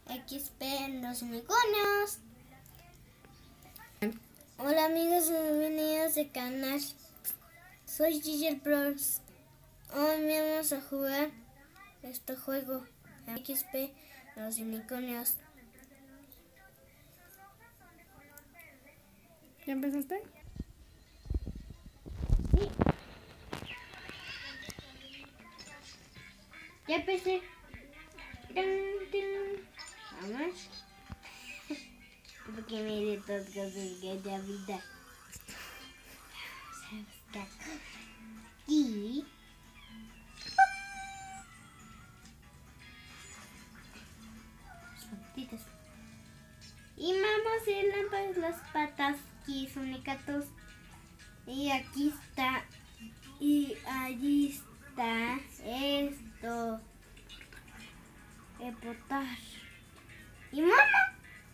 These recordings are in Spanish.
XP los unicornios. Hola amigos, bienvenidos al canal. Soy Gigi Bros. Hoy vamos a jugar este juego XP los unicornios. ¿Ya empezaste? Sí. Ya empecé. Vamos. Porque me di todo que ya vida. Y y vamos a hacer las patas que son de gatos. Y aquí está. Y allí está esto. Reportar. ¿Y mamá?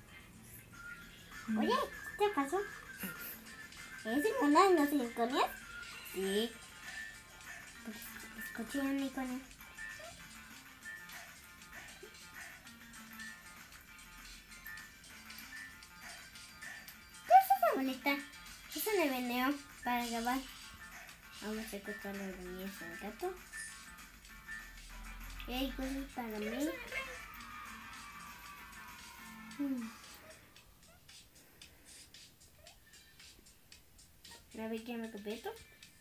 Oye, ¿qué pasó? ¿Es una de los unicornios? Sí. Pues escuché un unicornio. ¿Qué es esa bolita? Eso me vendió para grabar. Vamos a cortar los niños del gato. Y hay cosas para mí. A ver quién me compré esto.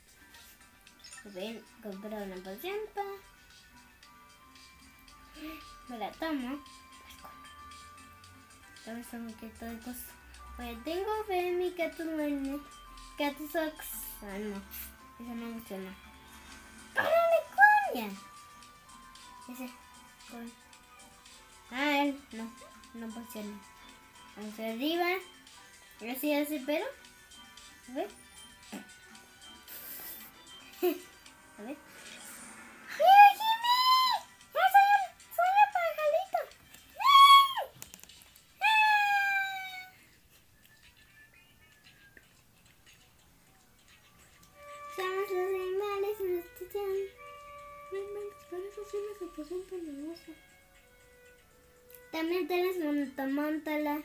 Compré una poción. Me la tomo. Vamos a ver qué todo cosa. Oye, tengo fe en mi gato duende. Gato Sox. Ah, no. Eso no funciona. ¡Para unicornia! Ese. Ah, él. No. No funciona. Vamos arriba. Así hace pelo. A ver. A ver. ¡Mira, Jimmy! ¡Ya soy un pajarito! Somos los animales en la estación. Para eso sí les aposentan la osa. También tienes montamontala.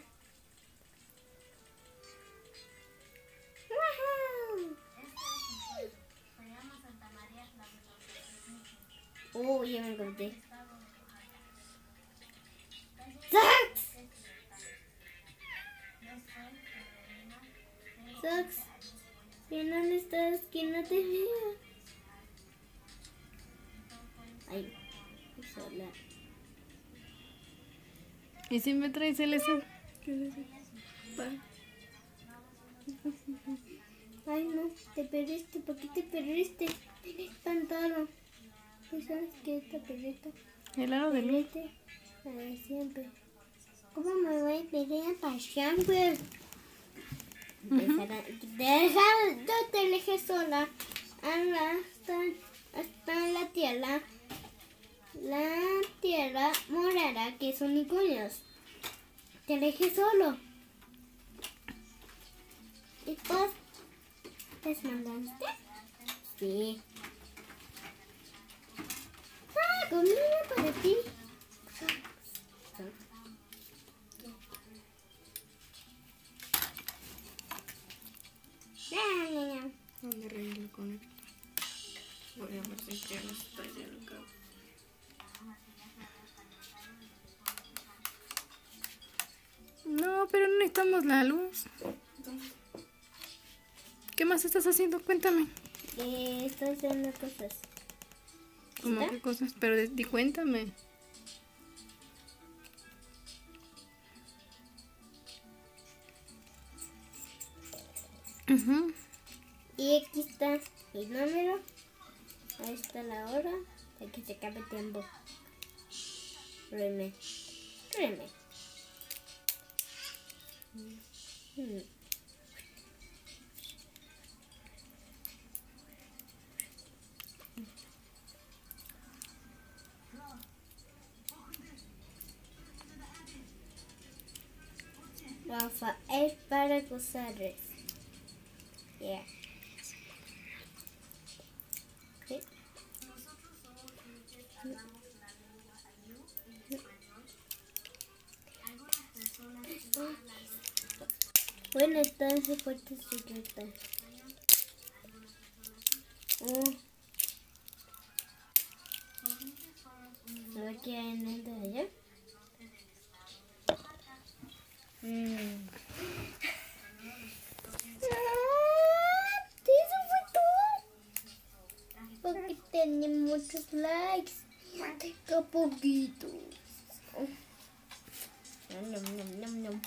Ya me encontré. ¡Sox! Sox, que no estás, que no te veo. Ay, sola. ¿Y si me traes el ese? ¿Qué es ese? Ay, no, te perdiste. ¿Por qué te perdiste? Espantado. Pues sabes que esta perrita. El aro de luz. Para siempre. ¿Cómo me voy a perder para siempre? Yo te dejé sola. Hasta la tierra. La tierra morará que son unicornios. Te dejé solo. ¿Y pues? ¿Les mandaste? Sí. Ah, comida para ti. ¿Dónde arreglo con él? Voy a ver si ya no está ya el cabo. No, pero no necesitamos la luz. ¿Qué más estás haciendo? Cuéntame. Estoy haciendo cosas. ¿Cómo qué cosas? Pero cuéntame. Y aquí está el número. Ahí está la hora. Hay que se acabe el tiempo. Créeme. Rafael para González. Yeah. Okay. Bueno, entonces fue tu secreta. A ver qué hay en el de allá. Eso fue todo. Porque tenía muchos likes. Tengo poquitos. Nom, nom, nom, nom.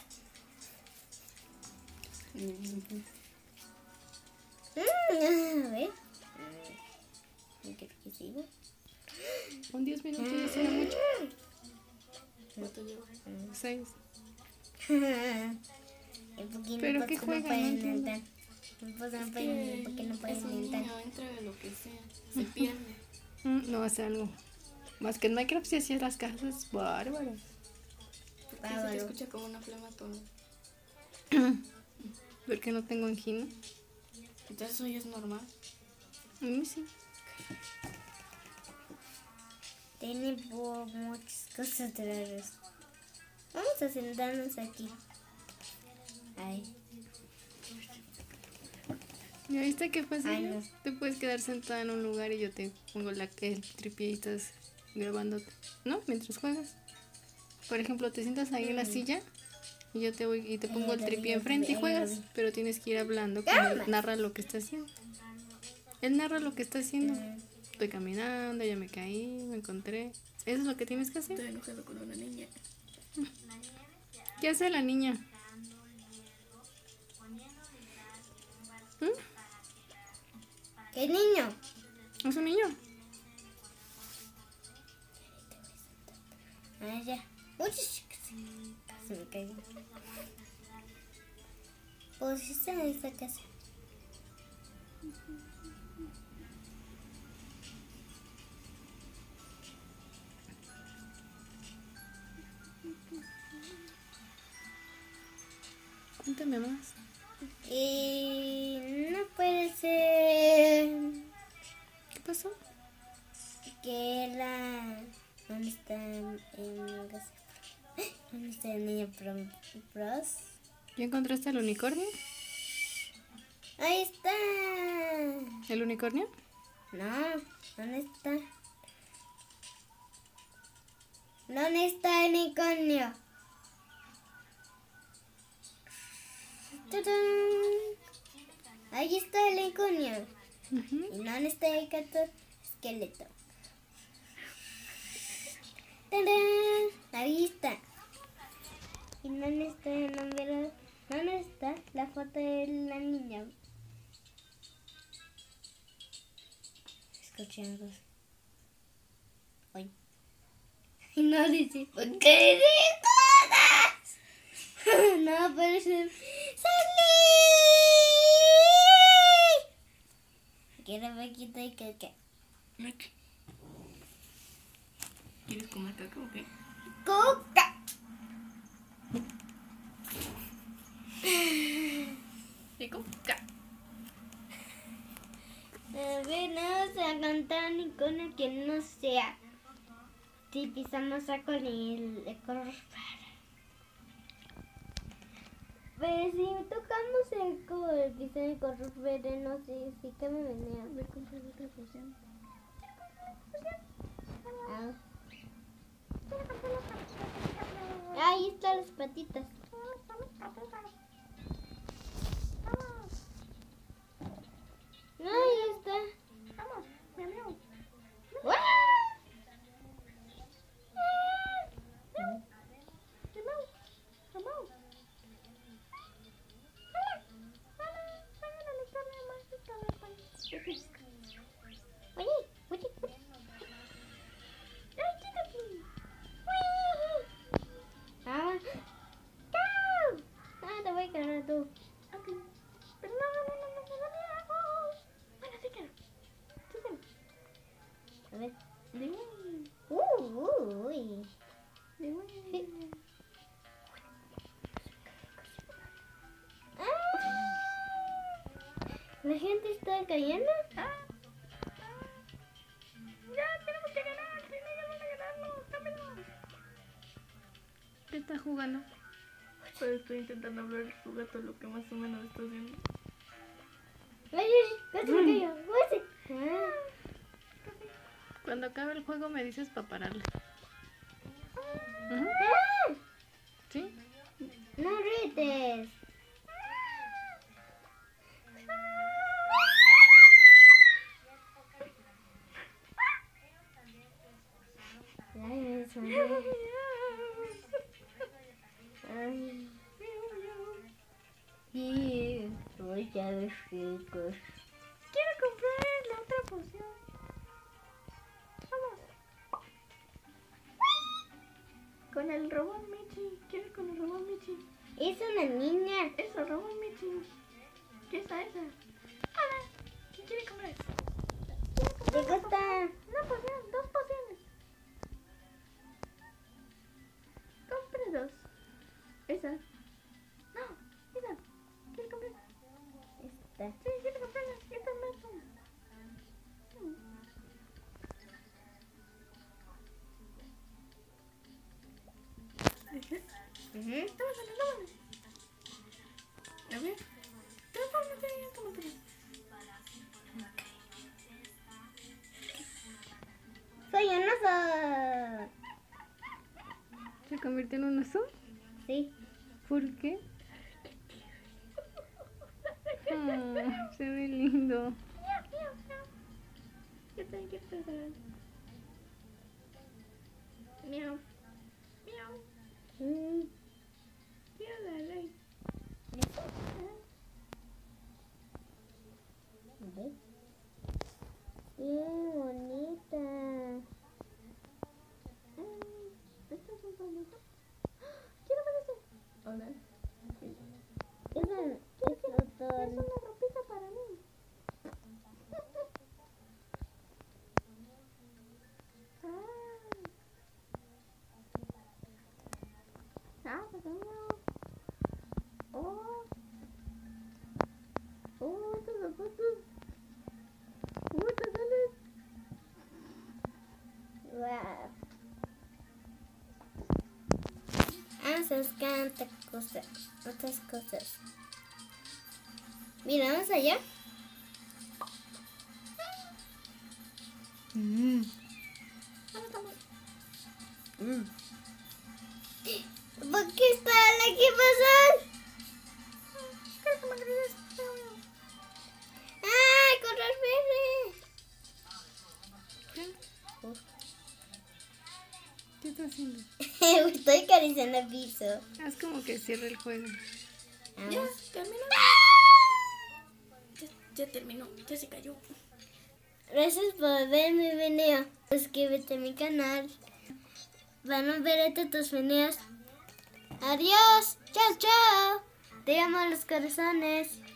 A ver. ¿Qué sigo? Con 10 minutos ya será mucho. ¿Cuánto llevo? 6. ¿Pero qué juegan? No entiendo. ¿Por qué no pueden inventar? No entra de lo que sea. Se pierde. No hace algo. Más que en Minecraft sí hacía las casas bárbaras. Porque se te escucha como una flama todo. Porque no tengo angina. Entonces eso ya es normal. A mí sí. Tiene muchas cosas raras. Vamos a sentarnos aquí. Ay. ¿Ya viste qué fácil? Ay, no. Te puedes quedar sentada en un lugar y yo te pongo el tripié y estás grabándote, ¿no? Mientras juegas. Por ejemplo, te sientas ahí en la silla y yo te voy y te pongo el tripié enfrente y juegas, pero tienes que ir hablando como él narra lo que está haciendo. Él narra lo que está haciendo. Estoy caminando, ya me caí, me encontré. Eso es lo que tienes que hacer. Estoy enojado con una niña. ¿Qué hace la niña? ¿Qué niño? ¿Es un niño? Ah, ya. Uy, se me cayó. Pues está en esta casa. Cuéntame más. Y no puede ser ¿Qué pasó? que era... ¿Dónde está el casa? ¿Dónde está el niño pros? ¿Ya encontraste el unicornio? ¡Ahí está! ¿El unicornio? No, ¿dónde está? ¿Dónde está el unicornio? ¡Tarán! Ahí está el unicornio. ¿Y dónde está el gato esqueleto? ¡Tarán! Ahí está. ¿Y dónde está el nombre? ¿Dónde está la foto de la niña? Escuché algo. Ay. Y no dice, ¿por qué dices cosas? No, pero ¡salí! Quiero bequita y caca. ¿Quieres comer caca o qué? ¡Coca! ¿De coca? A ver, vamos a cantar un icono que no sea. Si pisamos saco el color. Pero si tocamos el pisar el color verde, no sé si que me venía. Me compré otra poción. Ah. Ahí están las patitas. No, ahí está. Vamos, miau, miau. ¡Guau! Oye, oye, oye. Ay, quítate. Ah, ¡chao! Ah, te voy a ganar tú. Ok. Pero no. Bueno, sí que. A ver. De Uy. güey. La gente está cayendo. Ya tenemos que ganar. Si no, ya van a ganarnos. Rápido. ¿Qué está jugando? Pero estoy intentando hablar a su gato lo que más o menos está haciendo. Gato me cayó. Cuando acabe el juego me dices para pararlo. ¿Sí? No grites. Ay, me sonríe. Ay. Sí, soy ya de chicos. Quiero comprar la otra poción. Vamos. Con el robot Michi. ¿Quieres con el robot Michi? Es una niña. Eso, robot Michi. ¿Qué es esa? Hola. ¿Qué quiere comprar? ¿Te gusta? Una poción, 2 pociones. Compre 2. Esa. No, esa. ¿Quiere comprar? Esta. Sí, quiero comprarla. Esta es más buena. Tómatela. A ver. Tómatela. Soy un oso. ¿Se convirtió en un oso? Sí. ¿Por qué? Ah, se ve lindo. Yo también quiero pegar. Miau. Miau. Quiero agarrar. ¿Ves? Qué bonita. Estas son para mí. Quiero ver eso. Hola. Es una ropita para mí. Pequeño. Estos zapatos. Te salen. Wow. Vamos a buscar otras cosas. Mira, vamos allá. ¿Por qué está aquí pasar? ¡Ay, correr verde! ¿Qué estás haciendo? Estoy acariciando el piso. Haz como que cierre el juego. Ya, terminó. Ya terminó. Ya se cayó. Gracias por ver mi video. Suscríbete a mi canal. Van a ver estos videos. Adiós. Chao, chao. Te amo los corazones.